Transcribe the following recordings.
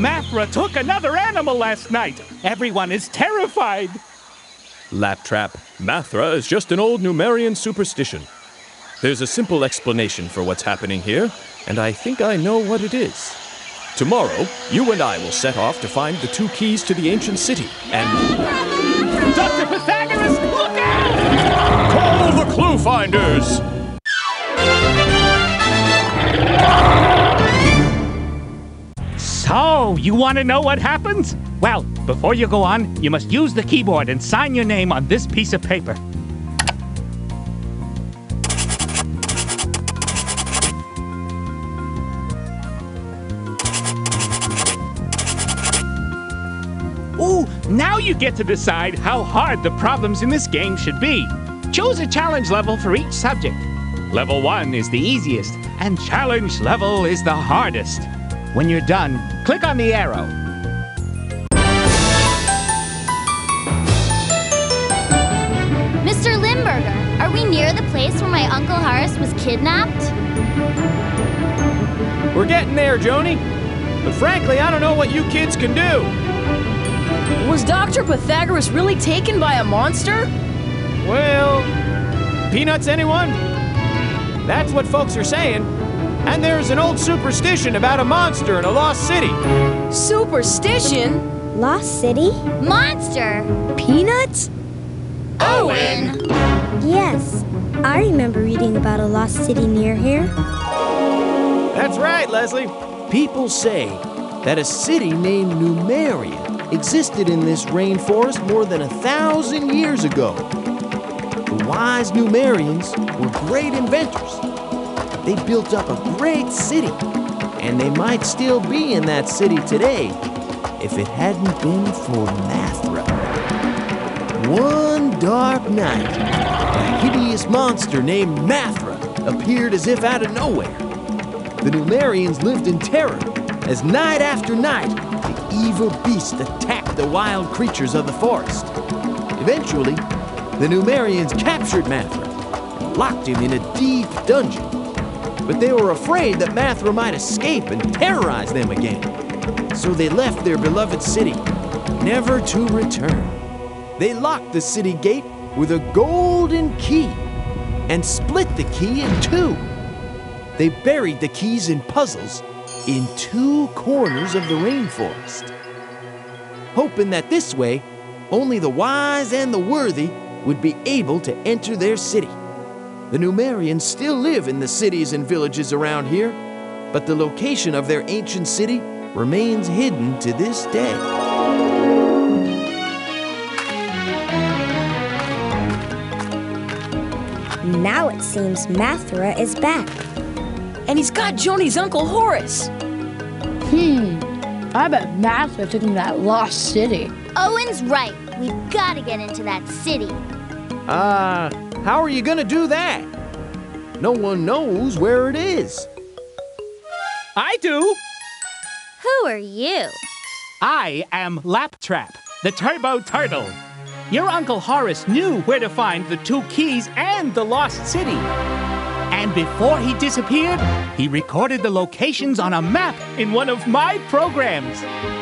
Mathra took another animal last night. Everyone is terrified. Laptrap, Mathra is just an old Numerian superstition. There's a simple explanation for what's happening here, and I think I know what it is. Tomorrow, you and I will set off to find the 2 keys to the ancient city, and... Dr. Pythagoras, look out! Call the clue finders! So, you want to know what happens? Well, before you go on, you must use the keyboard and sign your name on this piece of paper. Ooh, now you get to decide how hard the problems in this game should be. Choose a challenge level for each subject. Level 1 is the easiest, and challenge level is the hardest. When you're done, click on the arrow. Mr. Limburger, are we near the place where my Uncle Horace was kidnapped? We're getting there, Joni. But frankly, I don't know what you kids can do. Was Dr. Pythagoras really taken by a monster? Well, peanuts, anyone? That's what folks are saying. And there's an old superstition about a monster in a lost city. Superstition? Lost City? Monster! Peanuts? Owen! Yes, I remember reading about a lost city near here. That's right, Leslie. People say that a city named Numeria existed in this rainforest more than 1,000 years ago. The wise Numerians were great inventors. They built up a great city, and they might still be in that city today if it hadn't been for Mathra. One dark night, a hideous monster named Mathra appeared as if out of nowhere. The Numerians lived in terror as night after night, the evil beast attacked the wild creatures of the forest. Eventually, the Numerians captured Mathra and locked him in a deep dungeon. But they were afraid that Mathra might escape and terrorize them again. So they left their beloved city, never to return. They locked the city gate with a golden key and split the key in 2. They buried the keys in puzzles in 2 corners of the rainforest, hoping that this way only the wise and the worthy would be able to enter their city. The Numerians still live in the cities and villages around here, but the location of their ancient city remains hidden to this day. Now it seems Mathra is back. And he's got Joni's Uncle Horace. I bet Mathra took him to that lost city. Owen's right. We've got to get into that city. How are you gonna do that? No one knows where it is. I do. Who are you? I am Laptrap, the Turbo Turtle. Your Uncle Horace knew where to find the 2 keys and the lost city. And before he disappeared, he recorded the locations on a map in one of my programs.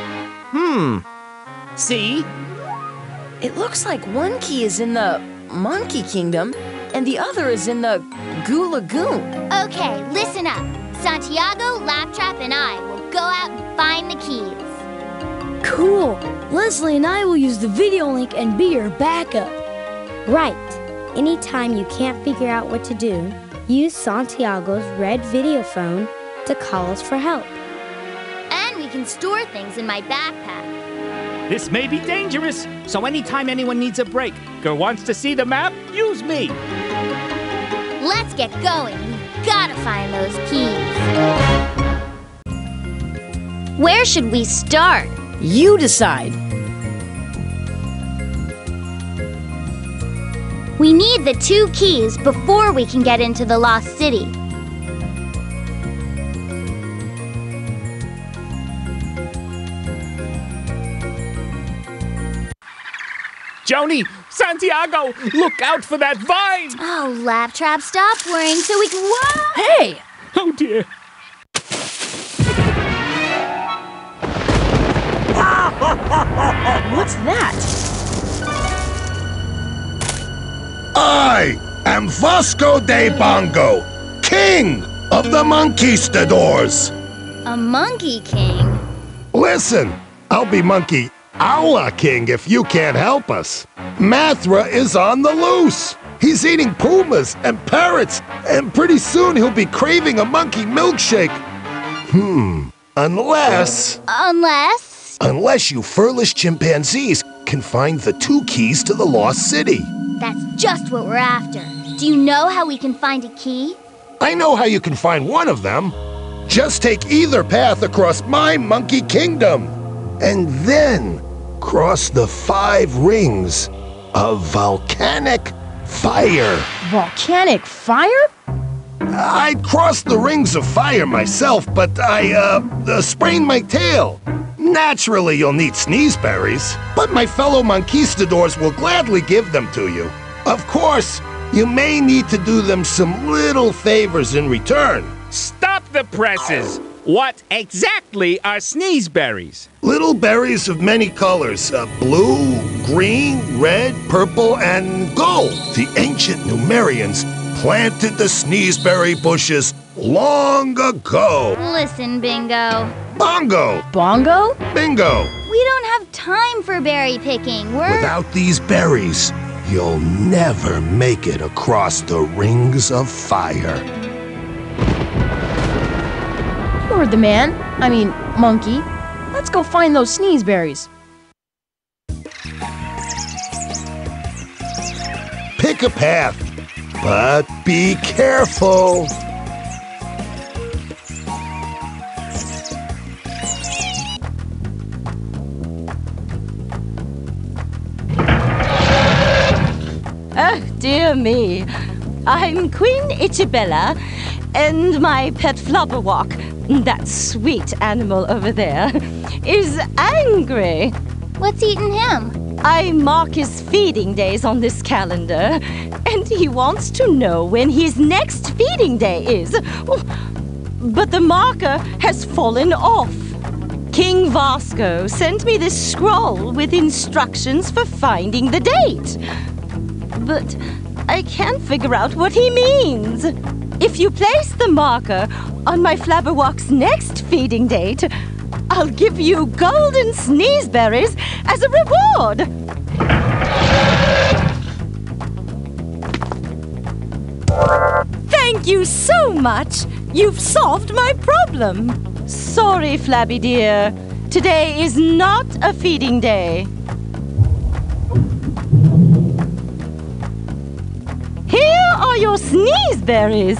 See? It looks like one key is in the Monkey Kingdom, and the other is in the Goo Lagoon. Okay, listen up. Santiago, Laptrap, and I will go out and find the keys. Cool. Leslie and I will use the video link and be your backup. Right. Anytime you can't figure out what to do, use Santiago's red video phone to call us for help. And we can store things in my backpack. This may be dangerous, so anytime anyone needs a break or wants to see the map, use me. Let's get going. We've got to find those keys. Where should we start? You decide. We need the 2 keys before we can get into the lost city. Joni, Santiago, look out for that vine! Oh, Laptrap, stop worrying so we can... Whoa! Hey! Oh dear. What's that? I am Vasco de Bongo, king of the Monkistadors. A monkey king? Listen, I'll be Monkey Aula King if you can't help us. Mathra is on the loose. He's eating pumas and parrots, and pretty soon he'll be craving a monkey milkshake. Unless you furless chimpanzees can find the 2 keys to the lost city. That's just what we're after. Do you know how we can find a key? I know how you can find one of them. Just take either path across my monkey kingdom, and then cross the 5 rings of volcanic fire. Volcanic fire? I'd cross the rings of fire myself, but I sprained my tail. Naturally, you'll need sneezeberries, but my fellow Monkistadors will gladly give them to you. Of course, you may need to do them some little favors in return. Stop the presses! What exactly are sneezeberries? Little berries of many colors, blue, green, red, purple, and gold. The ancient Numerians planted the sneezeberry bushes long ago. Listen, Bingo. Bongo! Bongo? Bingo! We don't have time for berry picking. Without these berries, you'll never make it across the rings of fire. You're the man. I mean, monkey. Let's go find those sneezeberries. Pick a path, but be careful. Oh, dear me. I'm Queen Itchabella, and my pet Flubberwalk, that sweet animal over there, is angry. What's eating him? I mark his feeding days on this calendar, and he wants to know when his next feeding day is. But the marker has fallen off. King Vasco sent me this scroll with instructions for finding the date. But I can't figure out what he means. If you place the marker on my Flabberwalk's next feeding date, I'll give you golden sneezeberries as a reward. Thank you so much. You've solved my problem. Sorry, Flabby dear. Today is not a feeding day. Here are your sneezeberries.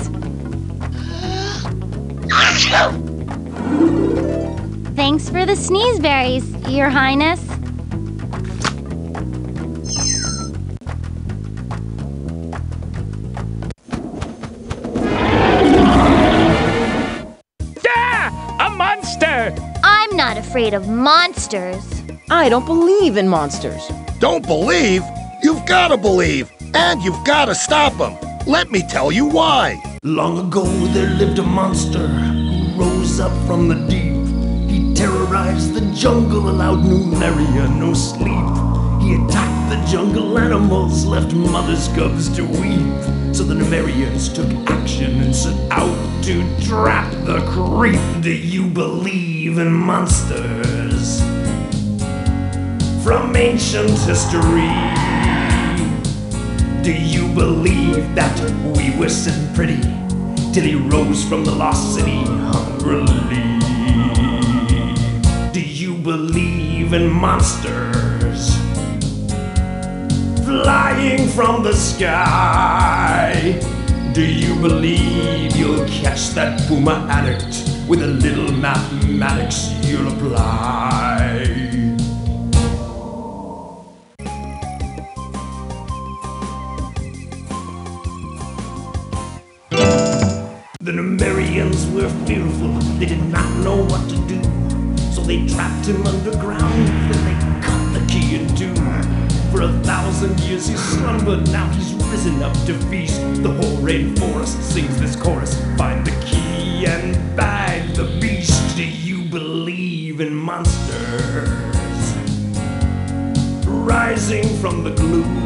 Thanks for the sneezeberries, Your Highness. Ah! A monster! I'm not afraid of monsters. I don't believe in monsters. Don't believe? You've got to believe, and you've got to stop them. Let me tell you why. Long ago there lived a monster who rose up from the deep. He terrorized the jungle, allowed Numeria no sleep. He attacked the jungle animals, left mother's cubs to weep. So the Numerians took action and set out to trap the creep. Do you believe in monsters? From ancient history, do you believe that we were sitting pretty till he rose from the lost city hungrily? Do you believe in monsters flying from the sky? Do you believe you'll catch that puma addict with a little mathematics you'll apply? The Numerians were fearful, they did not know what to do. So they trapped him underground, then they cut the key in two. For 1,000 years he slumbered, now he's risen up to feast. The whole rainforest sings this chorus, find the key and bag the beast. Do you believe in monsters? rising from the gloom.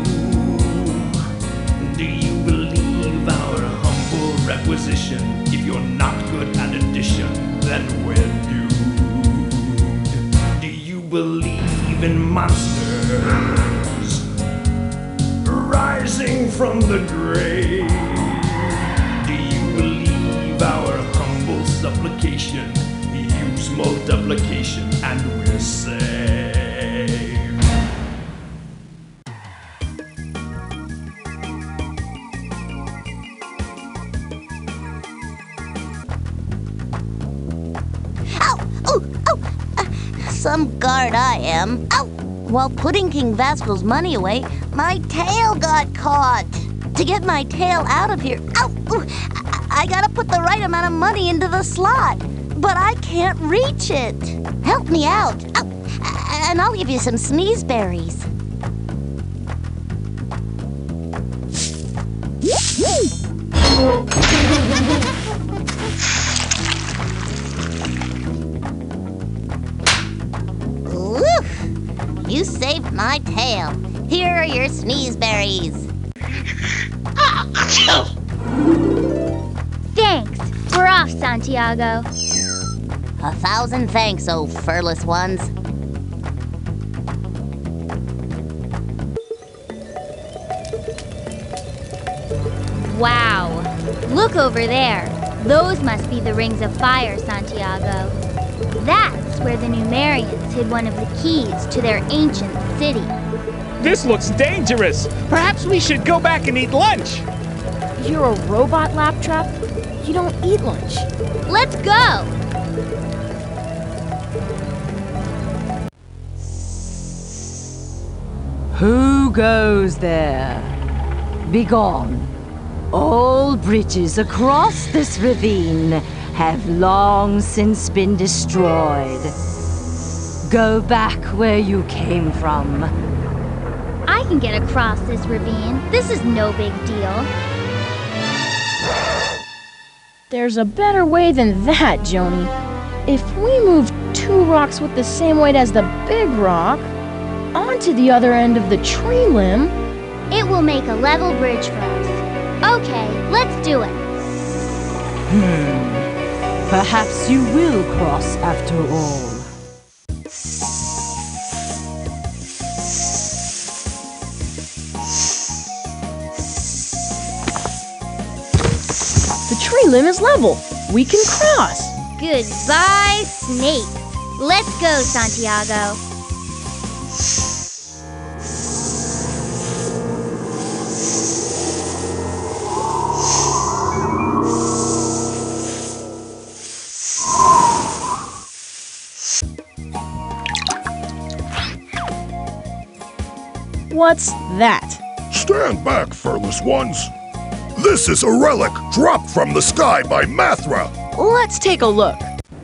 Do you believe our humble requisition? If you're not good at addition, then we're doomed. Do you believe in monsters rising from the grave? Do you believe our humble supplication? Use multiplication and we're saved. Some guard I am. Ow! While putting King Vasco's money away, my tail got caught. To get my tail out of here, ow! I gotta put the right amount of money into the slot, but I can't reach it. Help me out. Ow! And I'll give you some sneeze berries. You saved my tail. Here are your sneeze berries. Thanks. We're off, Santiago. 1,000 thanks, oh furless ones. Wow. Look over there. Those must be the rings of fire, Santiago. That's where the Numerians hid one of the keys to their ancient city. This looks dangerous. Perhaps we should go back and eat lunch. You're a robot, Laptrap? You don't eat lunch. Let's go! Who goes there? Begone. All bridges across this ravine have long since been destroyed. Go back where you came from. I can get across this ravine. This is no big deal. There's a better way than that, Joni. If we move 2 rocks with the same weight as the big rock onto the other end of the tree limb, it will make a level bridge for us. Okay, let's do it. Perhaps you will cross after all. the tree limb is level. We can cross. Goodbye, snakes. Let's go, Santiago. What's that? Stand back, furless ones. This is a relic dropped from the sky by Mathra. Let's take a look.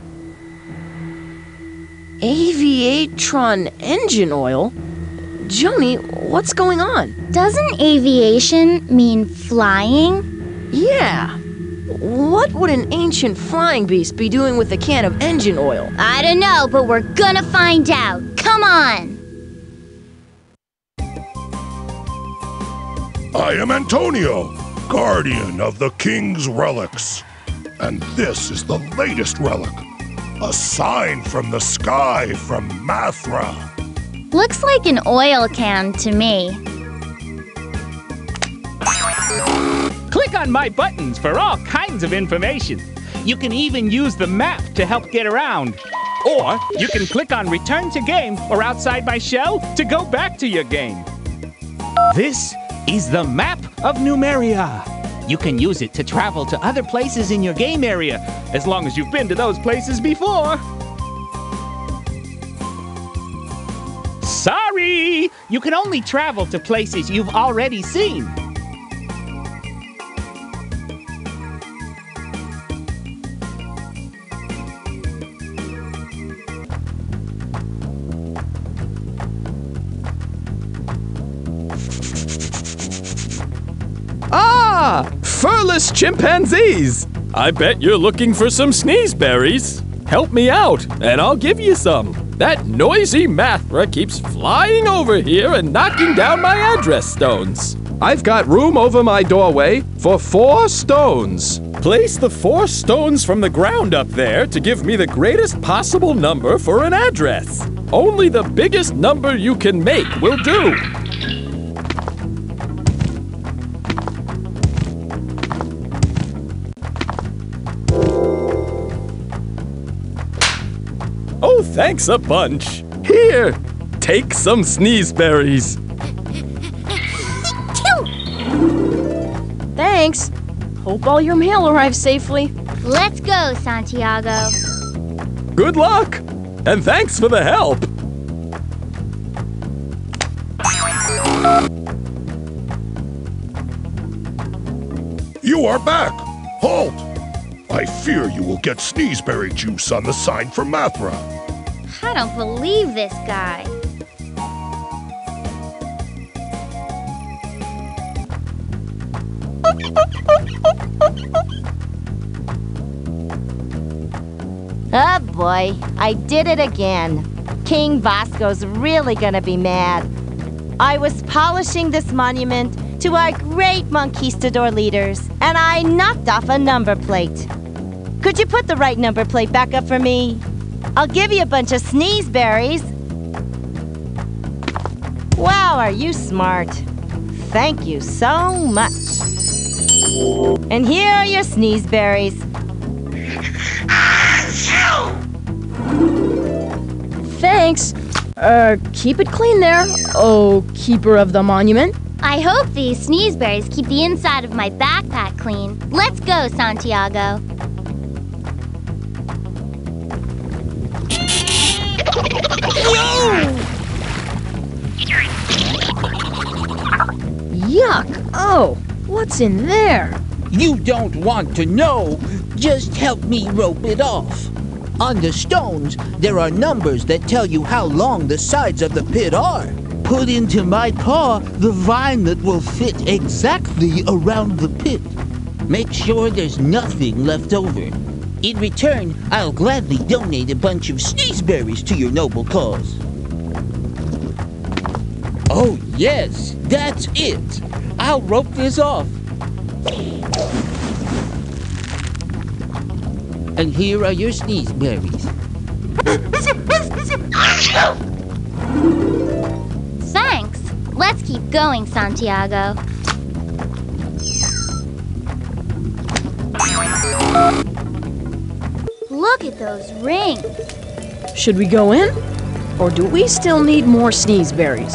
Aviatron engine oil? Joni, what's going on? Doesn't aviation mean flying? Yeah. What would an ancient flying beast be doing with a can of engine oil? I don't know, but we're gonna find out. Come on! I am Antonio, guardian of the king's relics. And this is the latest relic, a sign from the sky from Mathra. Looks like an oil can to me. Click on my buttons for all kinds of information. You can even use the map to help get around. Or you can click on Return to Game or Outside My Shell to go back to your game. This is the map of Numeria. You can use it to travel to other places in your game area, as long as you've been to those places before. Sorry! You can only travel to places you've already seen. Ah! Furless chimpanzees! I bet you're looking for some sneeze berries. Help me out, and I'll give you some. That noisy Mathra keeps flying over here and knocking down my address stones. I've got room over my doorway for 4 stones. Place the 4 stones from the ground up there to give me the greatest possible number for an address. Only the biggest number you can make will do. Oh, thanks a bunch. Here, take some sneezeberries. Thanks. Hope all your mail arrives safely. Let's go, Santiago. Good luck, and thanks for the help. You are back! Halt! I fear you will get sneezeberry juice on the sign for Mathra. I don't believe this guy. Oh boy, I did it again. King Vasco's really gonna be mad. I was polishing this monument to our great Monkistador leaders, and I knocked off a number plate. Could you put the right number plate back up for me? I'll give you a bunch of sneezeberries. Wow, are you smart. Thank you so much. And here are your sneezeberries. Thanks. Keep it clean there, oh keeper of the monument. I hope these sneezeberries keep the inside of my backpack clean. Let's go, Santiago. Yuck! Oh, what's in there? You don't want to know. Just help me rope it off. On the stones, there are numbers that tell you how long the sides of the pit are. Put into my paw the vine that will fit exactly around the pit. Make sure there's nothing left over. In return, I'll gladly donate a bunch of sneezeberries to your noble cause. Oh, yes, that's it. I'll rope this off. And here are your sneezeberries. Thanks. Let's keep going, Santiago. Look at those rings. Should we go in? Or do we still need more sneezeberries?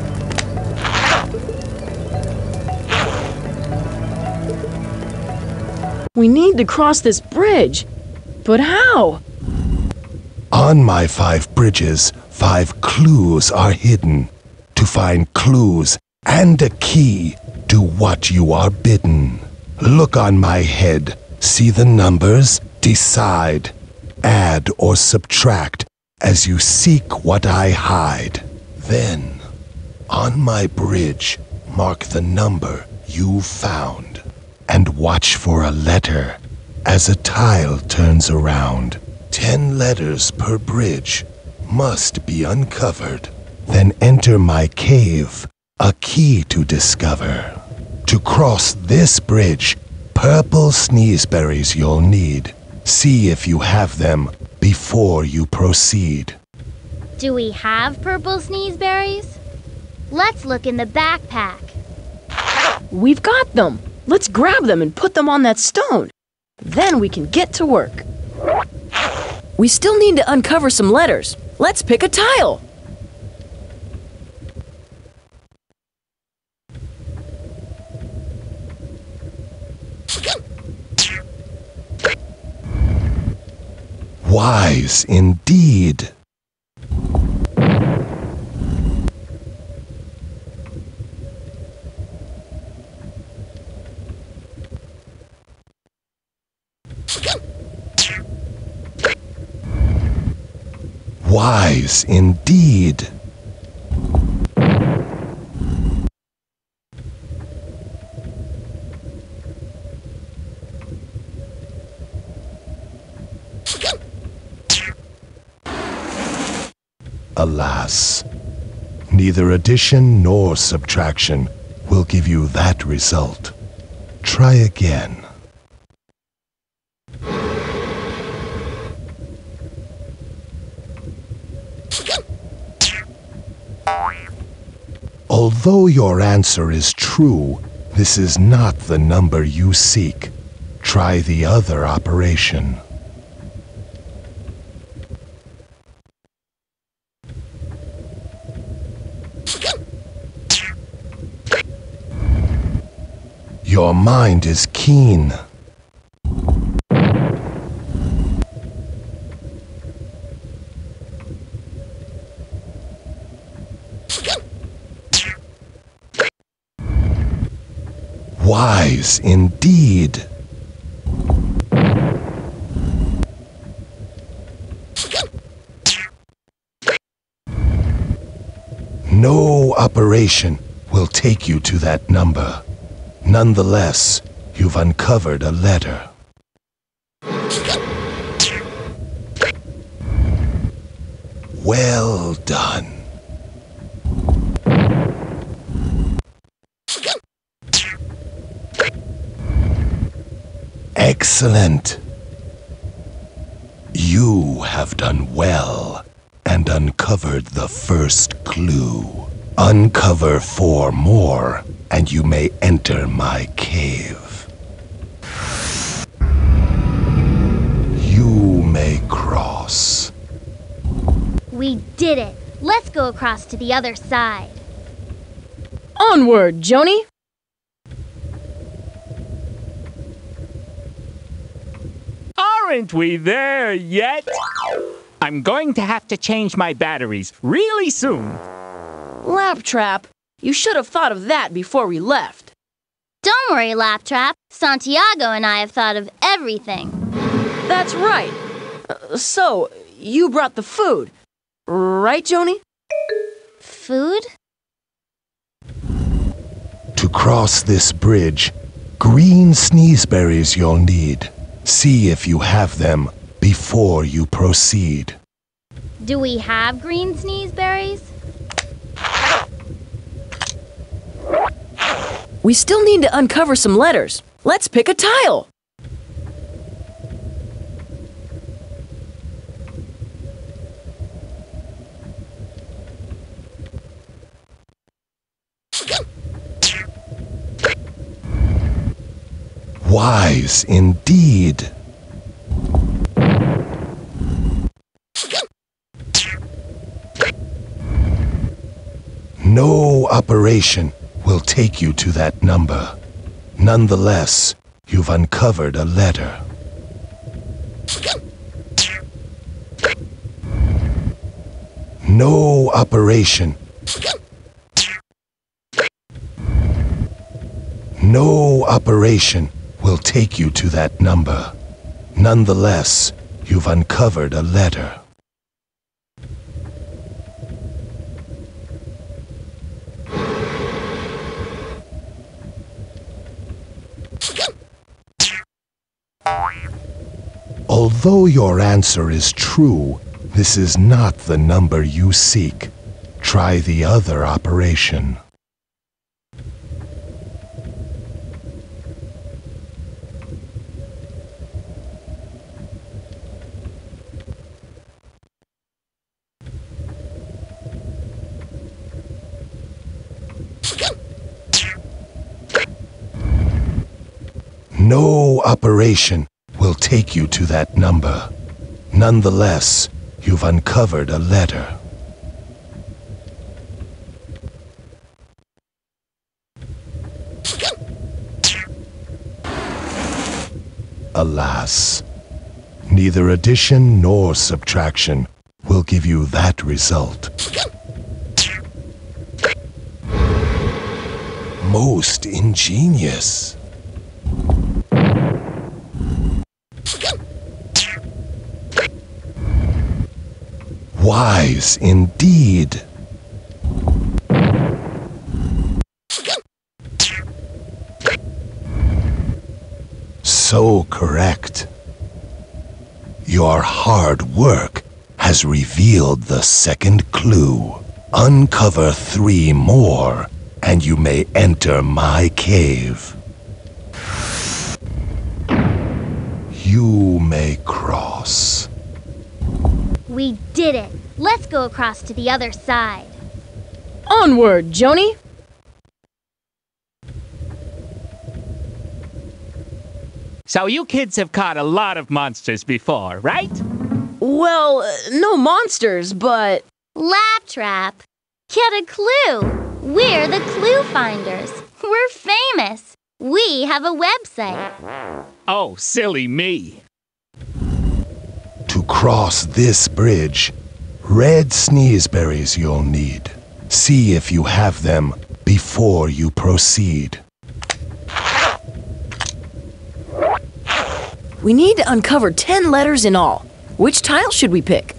We need to cross this bridge. But how? On my 5 bridges, 5 clues are hidden. To find clues and a key, do what you are bidden. Look on my head, see the numbers, decide. Add or subtract as you seek what I hide. Then, on my bridge, mark the number you found. And watch for a letter as a tile turns around. 10 letters per bridge must be uncovered. Then enter my cave, a key to discover. To cross this bridge, purple sneezeberries you'll need. See if you have them before you proceed. Do we have purple sneezeberries? Let's look in the backpack. We've got them. Let's grab them and put them on that stone. Then we can get to work. We still need to uncover some letters. Let's pick a tile. Wise indeed. Wise indeed. Alas, neither addition nor subtraction will give you that result. Try again. Although your answer is true, this is not the number you seek. Try the other operation. Your mind is keen. Wise indeed. No operation will take you to that number. Nonetheless, you've uncovered a letter. Well done. Excellent. You have done well and uncovered the first clue. Uncover 4 more, and you may enter my cave. You may cross. We did it. Let's go across to the other side. Onward, Joni! Aren't we there yet? I'm going to have to change my batteries really soon. Laptrap, you should have thought of that before we left. Don't worry, Laptrap. Santiago and I have thought of everything. That's right. So, you brought the food, right, Joni? Food? To cross this bridge, green sneezeberries you'll need. See if you have them before you proceed. Do we have green sneezeberries? We still need to uncover some letters. Let's pick a tile. Wise indeed. No operation will take you to that number. Nonetheless, you've uncovered a letter. No operation. No operation will take you to that number. Nonetheless, you've uncovered a letter. Although your answer is true, this is not the number you seek. Try the other operation. No operation will take you to that number. Nonetheless, you've uncovered a letter. Alas, neither addition nor subtraction will give you that result. Most ingenious. Wise indeed. So correct. Your hard work has revealed the second clue. Uncover 3 more, and you may enter my cave. You may cross. We did it. Let's go across to the other side. Onward, Joni! So you kids have caught a lot of monsters before, right? Well, no monsters, but... Laptrap. Get a clue. We're the clue finders. We're famous. We have a website. Oh, silly me. To cross this bridge, red sneezeberries you'll need. See if you have them before you proceed. We need to uncover 10 letters in all. Which tile should we pick?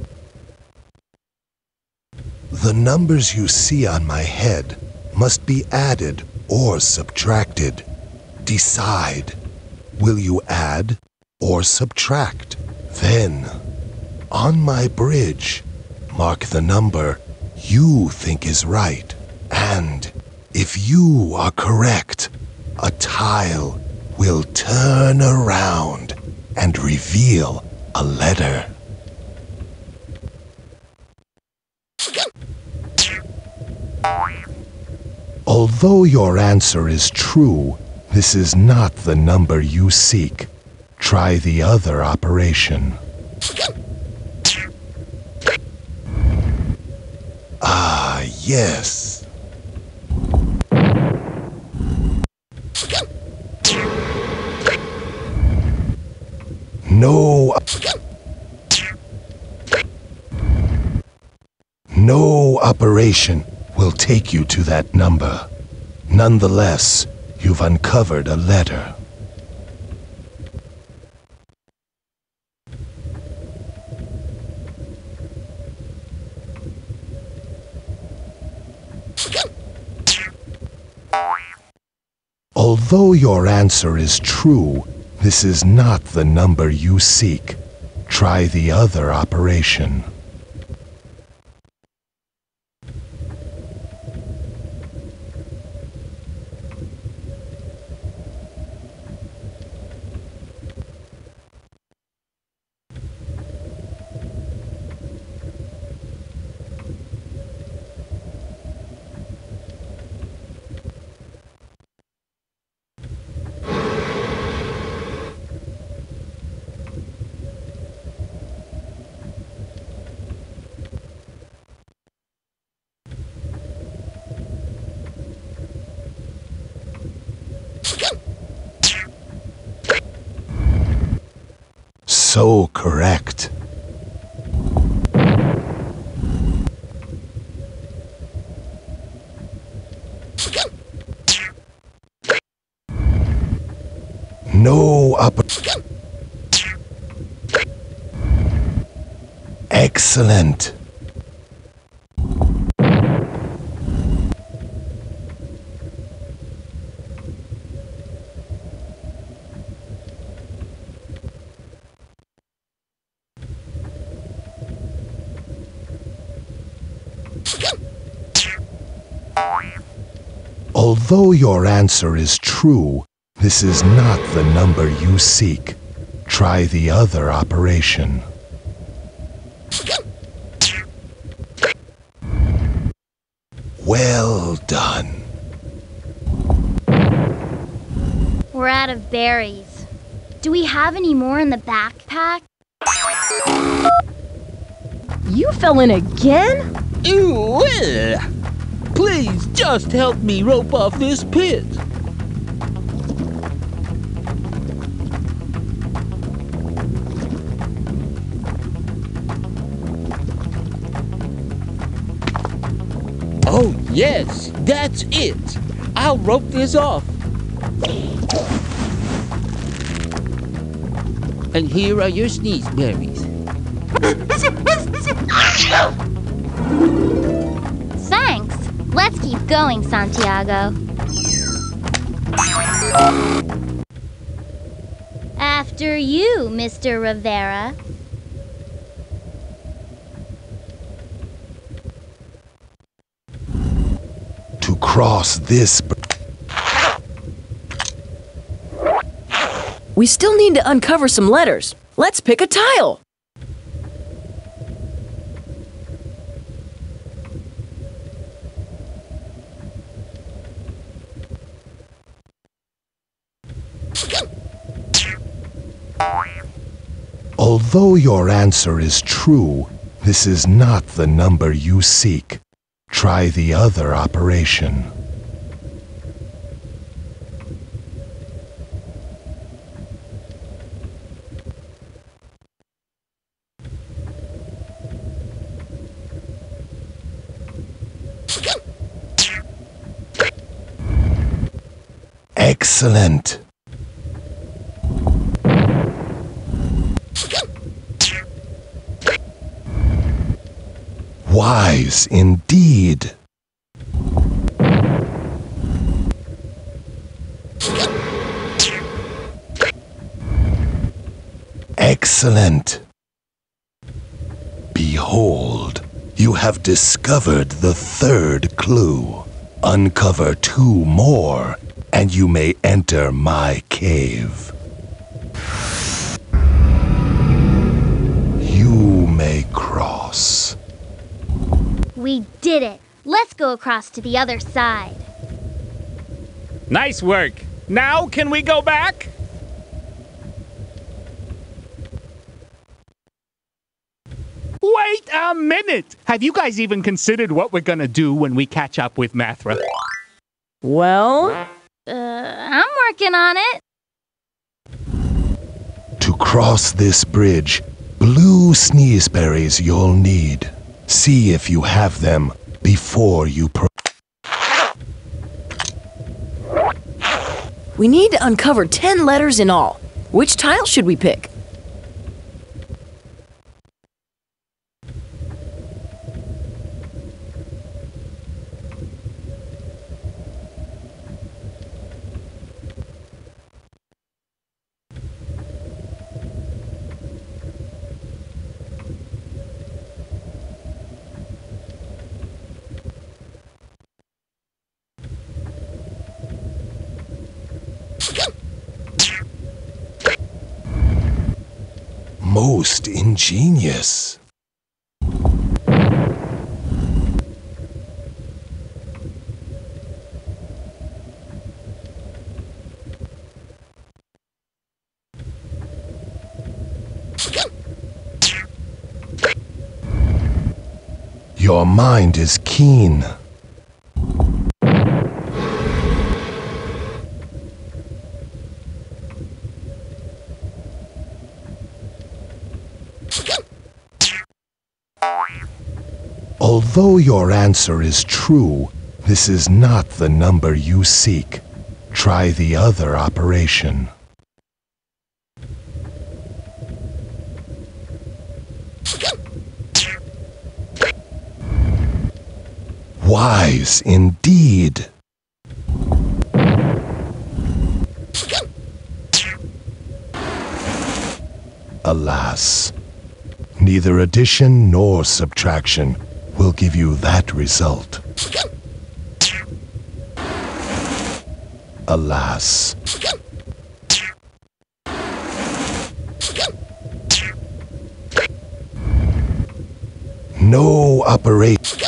The numbers you see on my head must be added or subtracted. Decide. Will you add or subtract? Then, on my bridge, mark the number you think is right. And if you are correct, a tile will turn around and reveal a letter. Although your answer is true, this is not the number you seek. Try the other operation. Ah, yes. No operation will take you to that number. Nonetheless, you've uncovered a letter. Although your answer is true, this is not the number you seek. Try the other operation. So correct. No up. Excellent. Although your answer is true, this is not the number you seek. Try the other operation. Well done. We're out of berries. Do we have any more in the backpack? You fell in again? Ew! Please, just help me rope off this pit. Oh, yes, that's it. I'll rope this off. And here are your sneezeberries. Thanks. Let's keep going, Santiago. After you, Mr. Rivera. cross this... We still need to uncover some letters. Let's pick a tile. Although your answer is true, this is not the number you seek. Try the other operation. Excellent. Wise indeed. Excellent. Behold, you have discovered the third clue. Uncover 2 more, and you may enter my cave. You may cross. We did it. Let's go across to the other side. Nice work. Now can we go back? Wait a minute! Have you guys even considered what we're gonna do when we catch up with Mathra? Well... I'm working on it. To cross this bridge, blue sneezeberries you'll need. See if you have them before you We need to uncover 10 letters in all. Which tile should we pick? Most ingenious. Your mind is keen. Although your answer is true, this is not the number you seek. Try the other operation. Wise indeed. Alas, neither addition nor subtraction will give you that result. Alas. No operation.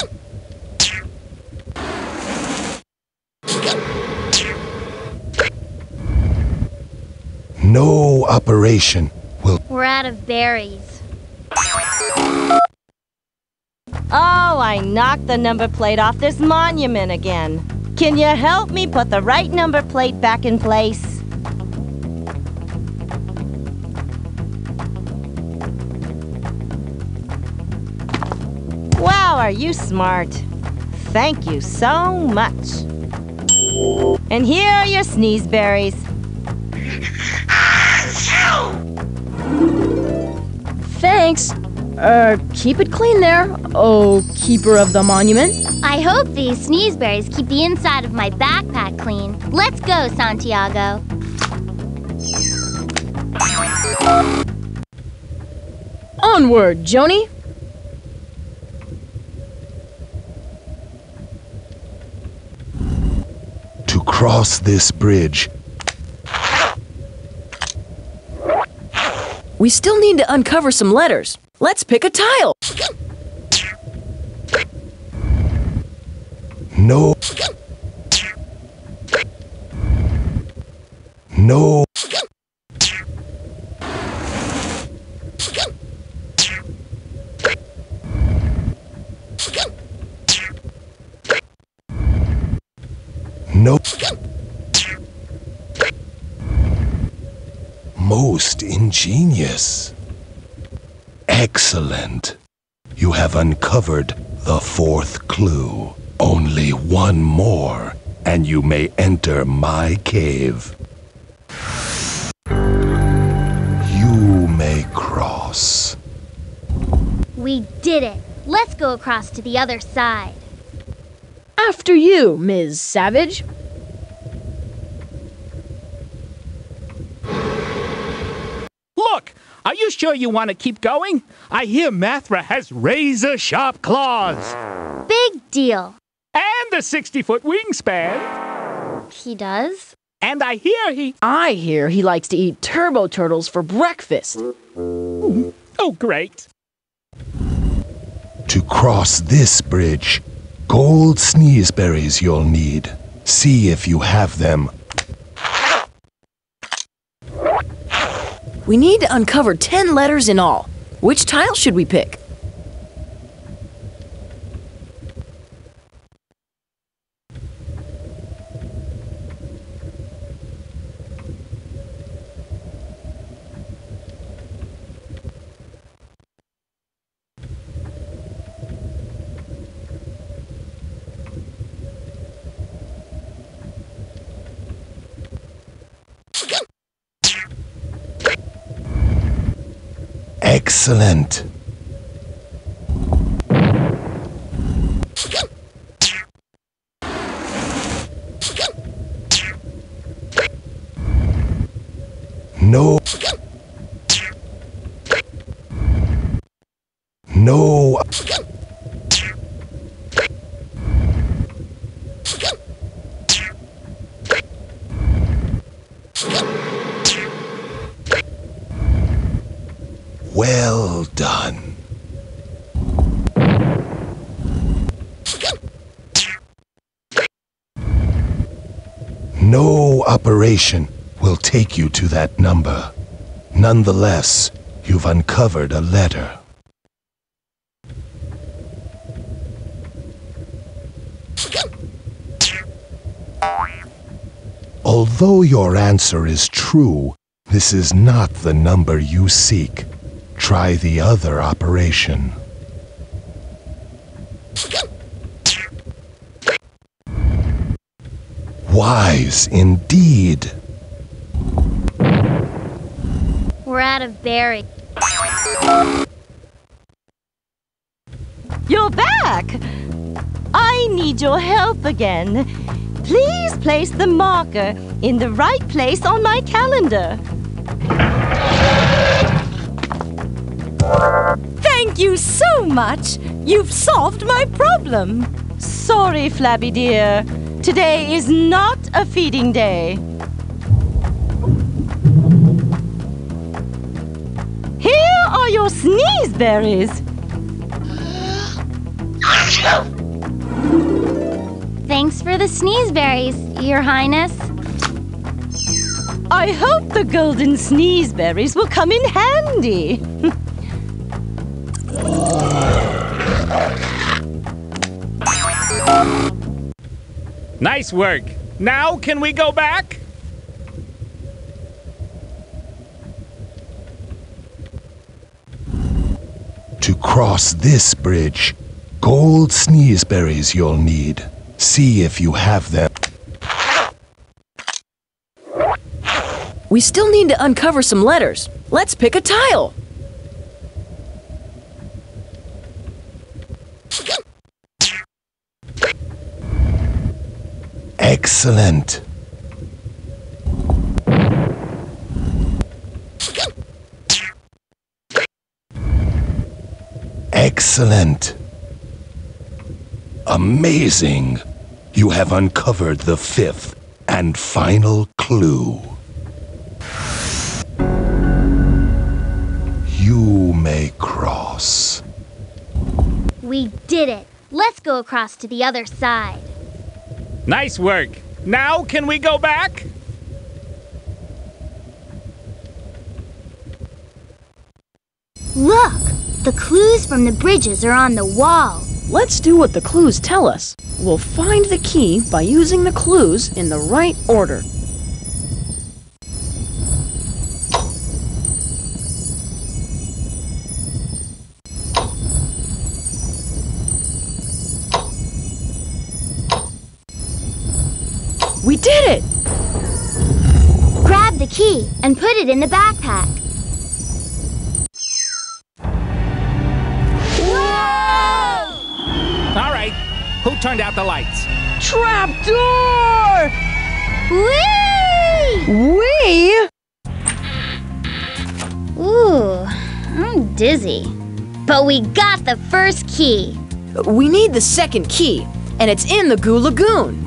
No operation will... We're out of berries. Oh, I knocked the number plate off this monument again. Can you help me put the right number plate back in place? Wow, are you smart? Thank you so much. And here are your sneezeberries. Thanks. Keep it clean there, oh keeper of the monument. I hope these sneezeberries keep the inside of my backpack clean. Let's go, Santiago. Onward, Joni. cross this bridge, We still need to uncover some letters. Let's pick a tile. no. No. No. Most ingenious. Excellent. You have uncovered the fourth clue. Only one more, and you may enter my cave. You may cross. We did it. Let's go across to the other side. After you, Ms. Savage. Look! Are you sure you want to keep going? I hear Mathra has razor-sharp claws. Big deal. And a 60-foot wingspan. He does? And I hear he likes to eat turbo turtles for breakfast. Oh, great. To cross this bridge, gold sneezeberries you'll need. See if you have them. We need to uncover 10 letters in all. Which tile should we pick? Excellent. No. No. Well done. No operation will take you to that number. Nonetheless, you've uncovered a letter. Although your answer is true, this is not the number you seek. Try the other operation. Wise indeed. We're out of berries. You're back! I need your help again. Please place the marker in the right place on my calendar. Thank you so much! You've solved my problem! Sorry, Flabby dear. Today is not a feeding day. Here are your sneezeberries. Thanks for the sneezeberries, Your Highness. I hope the golden sneezeberries will come in handy. Nice work. Now can we go back? To cross this bridge, gold sneezeberries you'll need. See if you have them. We still need to uncover some letters. Let's pick a tile. Excellent. Excellent. Amazing. You have uncovered the fifth. and final clue. You may cross. We did it. Let's go across to the other side. Nice work. Now can we go back? Look! The clues from the bridges are on the wall. Let's do what the clues tell us. We'll find the key by using the clues in the right order. We did it! Grab the key and put it in the backpack. All right. Who turned out the lights? Trapdoor! Whee! We? Ooh, I'm dizzy. But we got the first key. We need the second key, and it's in the Goo Lagoon.